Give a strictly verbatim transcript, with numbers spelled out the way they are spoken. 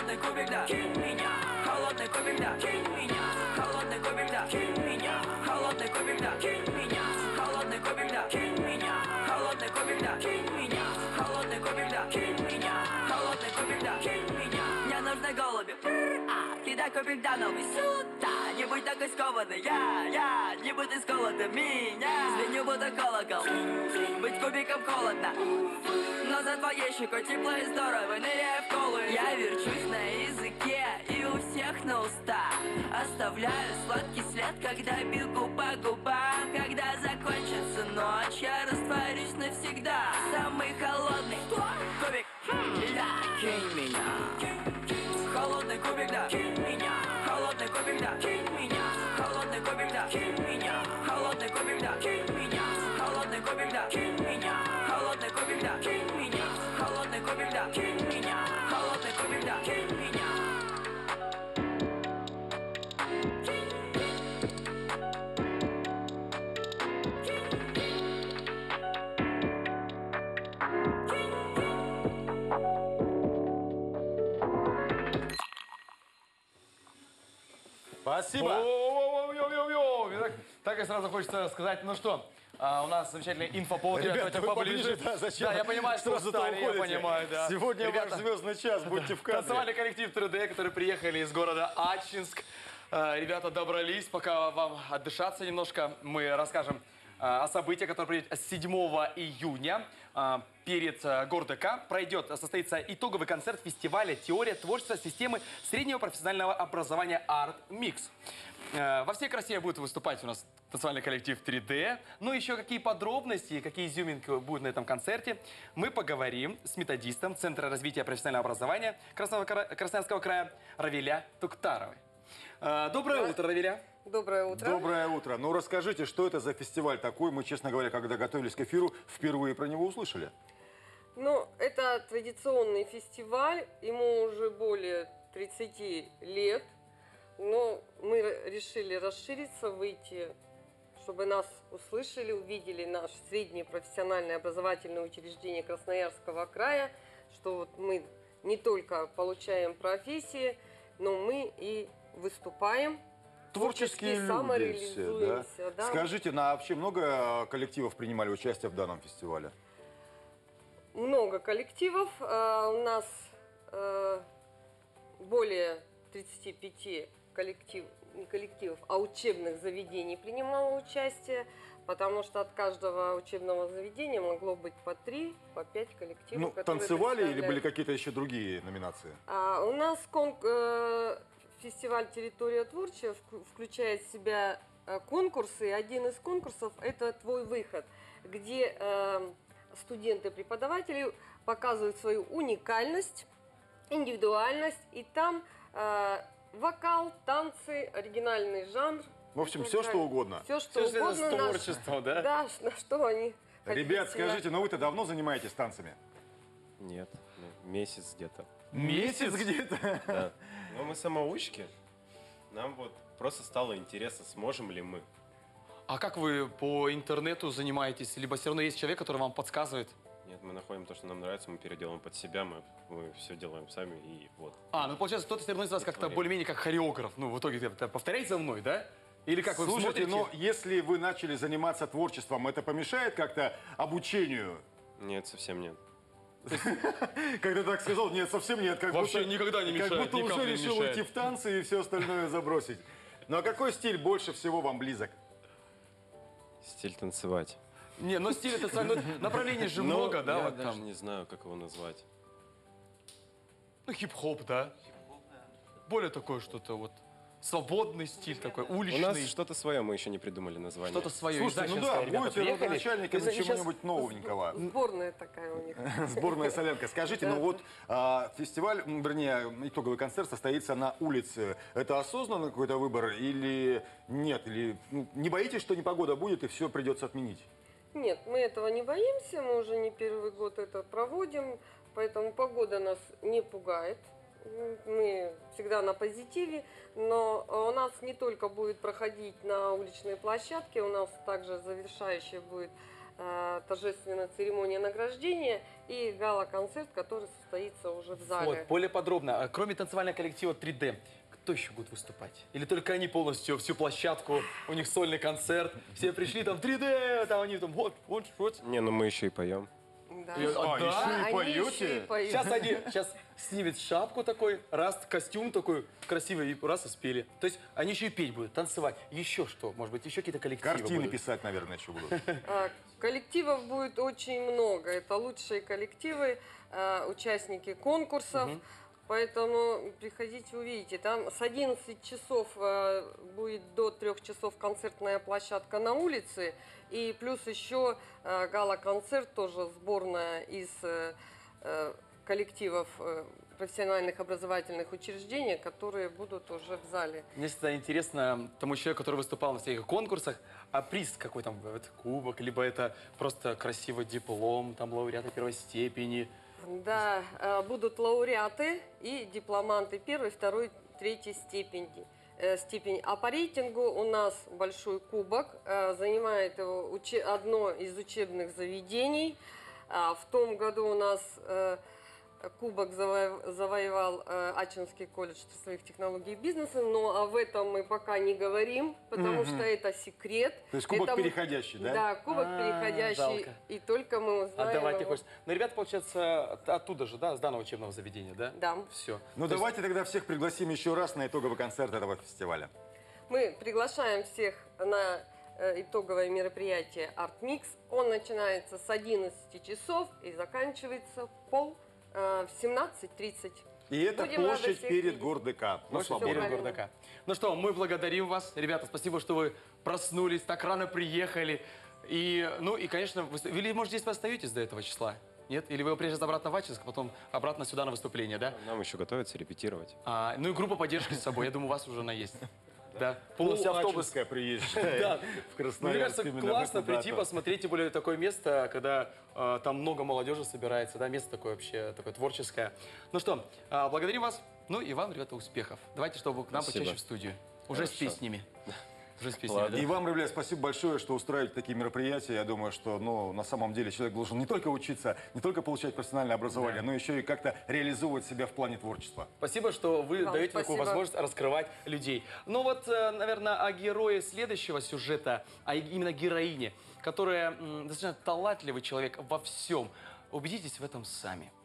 Холодный кубик, да, кинь меня. Холодный кубик, да, кинь меня. Холодный кубик, да, кинь меня. Холодный кубик, да, кинь меня. Холодный кубик, да, кинь меня. Холодный кубик, да, кинь меня. Холодный кубик, да, кинь меня. Холодный кубик, да, кинь меня. Мне нужны голуби. А, кидай кубик, да, новый сюда. Не будь такой скованный, я, я, не будь ты сколотым меня. Звеню, будто колокол. Быть кубиком холодно. Но за твоей щекой тепло и здорово, ныряя в колу. Я верчусь на языке и у всех на устах. Оставляю сладкий след, когда бегу по губам. Когда закончится ночь, я растворюсь навсегда. Самый холодный кубик, да, кинь меня. Холодный кубик, да, кинь меня. Холодный кубик, да, кинь меня. Холодный кубик, да, кинь меня. Холодный кубик, да, кинь меня. Холодный кубик, да, кинь меня. Холодный кубик, да, кинь меня. Холодный кубик, да, кинь меня. Холодный кубик, да, кинь меня. Спасибо. О-о-о-о-о-о-о-о. Так, так и сразу хочется сказать, ну что, а, у нас замечательный инфоповод. Ребята, вы поближе, да, зачем? Да, я понимаю, что Сразу-то устали, я уходите. понимаю, да. Сегодня Ребята, ваш звездный час, будьте в кадре. танцевальный коллектив три дэ, которые приехали из города Ачинск. А, Ребята добрались, пока вам отдышаться немножко, мы расскажем а, о событии, которое пройдет седьмого июня. А, Перед ГорДК пройдет, состоится итоговый концерт фестиваля «Теория творчества системы среднего профессионального образования Art Mix». Во всей красе будет выступать у нас танцевальный коллектив три дэ. Ну, еще какие подробности, какие изюминки будут на этом концерте, мы поговорим с методистом Центра развития профессионального образования Красноярского края Равиля Туктаровой. Доброе утро, Равиля. Доброе утро. Доброе утро. Ну, расскажите, что это за фестиваль такой? Мы, честно говоря, когда готовились к эфиру, впервые про него услышали. Ну, это традиционный фестиваль, ему уже более тридцати лет, но мы решили расшириться, выйти, чтобы нас услышали, увидели наше среднее профессиональное образовательное учреждение Красноярского края, что вот мы не только получаем профессии, но мы и выступаем. Творческие люди все, да? Да. Скажите, на вообще много коллективов принимали участие в данном фестивале? Много коллективов. А, у нас а, более тридцати пяти коллектив, не коллективов, а учебных заведений принимало участие, потому что от каждого учебного заведения могло быть по три, по пять коллективов. Ну, танцевали или были какие-то еще другие номинации? А, у нас конк... фестиваль «Территория творчества» включает в себя конкурсы. Один из конкурсов – это «Твой выход», где э, студенты, преподаватели показывают свою уникальность, индивидуальность. И там э, вокал, танцы, оригинальный жанр. В общем, все что угодно. Все что Все угодно. с творчеством, да? Да, на что они Ребят, хотят себя- скажите, ну вы-то давно занимаетесь танцами? Нет, ну, месяц где-то. Месяц где-то? Да. Но мы самоучки. Нам вот просто стало интересно, сможем ли мы. А как вы по интернету занимаетесь? Либо все равно есть человек, который вам подсказывает? Нет, мы находим то, что нам нравится, мы переделаем под себя, мы, мы все делаем сами и вот. А, ну получается, кто-то все равно из вас как-то Творим. более-менее как хореограф. Ну, в итоге это повторяйте за мной, да? Или как вы Слушайте, смотрите? но если вы начали заниматься творчеством, это помешает как-то обучению? Нет, совсем нет. Когда так сказал, нет, совсем нет. Как Вообще будто, никогда не мешает, Как будто ни уже капли не решил мешает. уйти в танцы и все остальное забросить. Ну а какой стиль больше всего вам близок? Стиль танцевать. Не, но стиль это ну, направлений же Но много, да? Я Вот даже там. не знаю, как его назвать. Ну, хип-хоп, да? Более такое что-то вот. Свободный стиль такой, У уличный. нас что-то свое, мы еще не придумали название. Что-то свое. Слушайте, ну да, будете родоначальниками чего-нибудь новенького. Сборная такая у них. Сборная солянка. Скажите, ну вот а, фестиваль, м, вернее, итоговый концерт состоится на улице. Это осознанный какой-то выбор или нет? Или ну, не боитесь, что непогода будет и все придется отменить? Нет, мы этого не боимся, мы уже не первый год это проводим, поэтому погода нас не пугает. Мы всегда на позитиве, но у нас не только будет проходить на уличной площадке, у нас также завершающее будет э, торжественная церемония награждения и гала-концерт, который состоится уже в зале. Вот, более подробно. А кроме танцевального коллектива три дэ, кто еще будет выступать? Или только они полностью, всю площадку, у них сольный концерт, все пришли, там три дэ, там они там вот, вот, вот. Не, ну мы еще и поем. Да. И- а, А, да? еще и Они поете? еще и поют. Сейчас они, сейчас снимет шапку такой, раз, костюм такой красивый, и раз и спели. То есть они еще и петь будут, танцевать. Еще что? Может быть, еще какие-то коллективы Картины будут? писать, наверное, еще будут. А, Коллективов будет очень много. Это лучшие коллективы, а, участники конкурсов. Поэтому приходите, увидите. Там с одиннадцати часов а, будет до трех часов концертная площадка на улице. И плюс еще а, гала-концерт, тоже сборная из э, э, коллективов э, профессиональных образовательных учреждений, которые будут уже в зале. Мне всегда интересно тому человеку, который выступал на всяких конкурсах, а приз какой там, это кубок, либо это просто красивый диплом, там лауреата первой степени. Да, э, будут лауреаты и дипломанты первой, второй, третьей степени. э, степень. А по рейтингу у нас большой кубок, э, занимает его уче- одно из учебных заведений. А в том году у нас э, кубок заво- завоевал э, Ачинский колледж цифровых технологий и бизнеса, но а в этом мы пока не говорим, потому что это секрет. То есть кубок Это мы- переходящий, да? Да, кубок А, переходящий, жалко. и только мы узнаем Отдавать не его. хочется. Но ребята, получается, от- оттуда же, да, с данного учебного заведения, да? Да. Все. Ну давайте тогда всех пригласим еще раз на итоговый концерт этого фестиваля. Мы приглашаем всех на э, итоговое мероприятие «Артмикс». Он начинается с одиннадцати часов и заканчивается в пол э, в семнадцать тридцать. И это Будем рады площадь всех перед видеть. Гордыка. На Площадь свободе. перед правильно. Гордака. Ну что, мы благодарим вас. Ребята, спасибо, что вы проснулись, так рано приехали. И, ну и, конечно, вы, или, может, здесь вы остаетесь до этого числа? Нет? Или вы приезжаете обратно в Ачинск, а потом обратно сюда на выступление, да? Нам еще готовиться, репетировать. А, ну и группа поддержки с собой. Я думаю, у вас уже она есть. Да. Полностью автобус. Ачинская приезжает Да. в Мне Красноярск. кажется, именно в классно эту прийти, дату. посмотреть, тем более такое место, когда э, там много молодежи собирается, да, место такое вообще, такое творческое. Ну что, э, благодарим вас, ну и вам, ребята, успехов. Давайте, чтобы к нам Спасибо. почаще в студию. Уже с Хорошо. песнями. Уже с Ладно. песнями, да? И вам, ребят, спасибо большое, что устраиваете такие мероприятия. Я думаю, что ну, на самом деле человек должен не только учиться, не только получать профессиональное образование, Да. но еще и как-то реализовывать себя в плане творчества. Спасибо, что вы Вам даете такую спасибо. возможность раскрывать людей. Ну вот, э, наверное, о герое следующего сюжета, а именно героине, которая м, достаточно талантливый человек во всем. Убедитесь в этом сами.